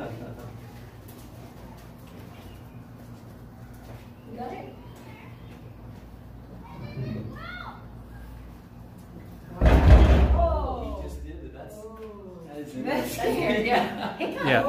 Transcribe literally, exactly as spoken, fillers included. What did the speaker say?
You got it? Oh, he just did it. That's, that is That's weird, yeah. Yeah.